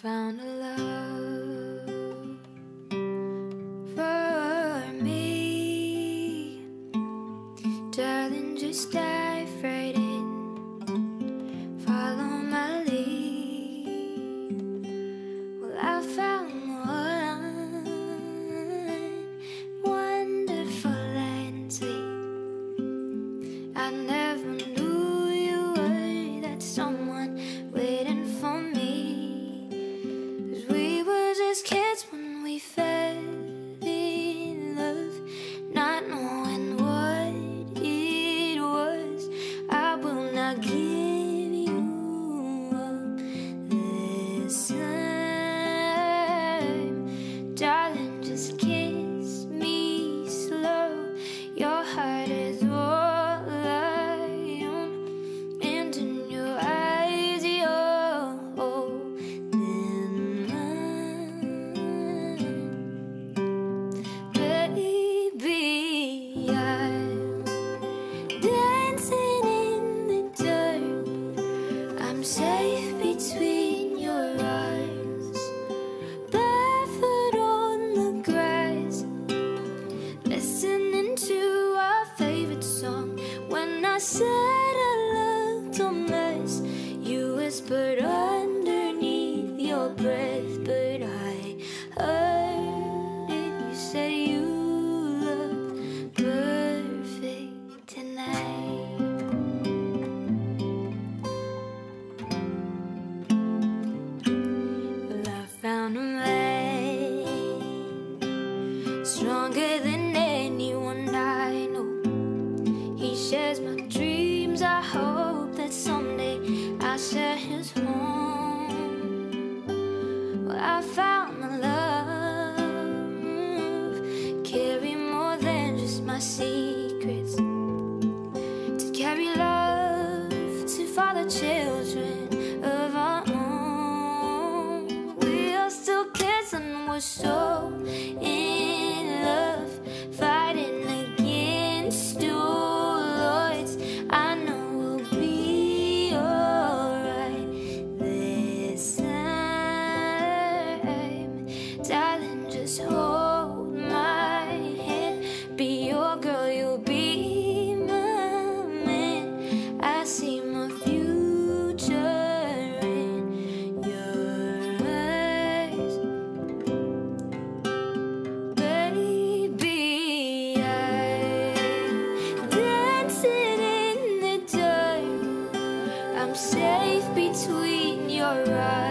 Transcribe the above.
found a love for me. Darling, just dive right in, follow my lead. Well, I found one wonderful and sweet. I never knew you were that someone waiting for me. 'Cause we were just kids when we fell in love, not knowing what it was. I will not give you up this time. Darling, just kiss me slow. Your heart is all I own, and in your eyes you're holding mine. Baby, I'm dancing in the dark. I'm safe between your arms, barefoot on the grass, listening to our favorite song. When I said I looked a mess, you whispered underneath your breath, but I heard it. You said you looked perfect tonight. Well, I found a man stronger than anyone I know. He shares my dreams. I hope that someday I'll share his home. Well, I found my love, carry more than just my secrets, to carry love to father children of our own. We are still kids and we're so in love, fighting against odds. I know we'll be alright this time. Darling, just hold my hand, be your girl, you'll be my man. I see my future in your eyes. Baby, I'm dancing in the dark. I'm safe between your eyes.